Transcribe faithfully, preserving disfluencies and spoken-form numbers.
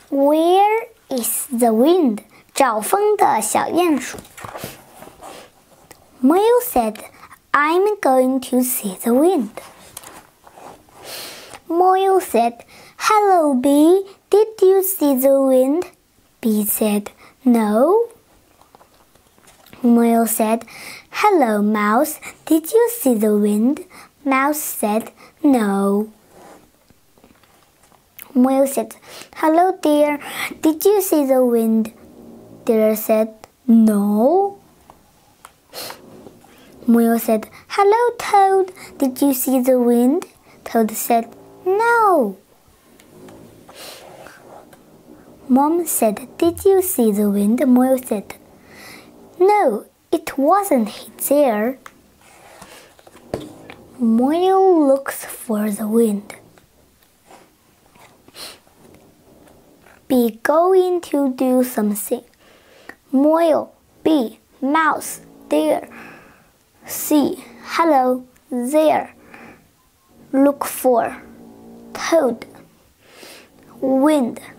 Where is the wind? 找风的小鼹鼠。Moyle said, I'm going to see the wind. Moyle said, Hello, Bee. Did you see the wind? Bee said, No. Moyle said, Hello, Mouse. Did you see the wind? Mouse said, No. Moyle said, Hello, Deer. Did you see the wind? Deer said, No. Moyle said, Hello, Toad. Did you see the wind? Toad said, No. Mom said, Did you see the wind? Moyle said, No, it wasn't there. Moyle looks for the wind. Be going to do something. Moyle, Bee, Mouse, Deer. See, hello, there. Look for. Toad. Wind.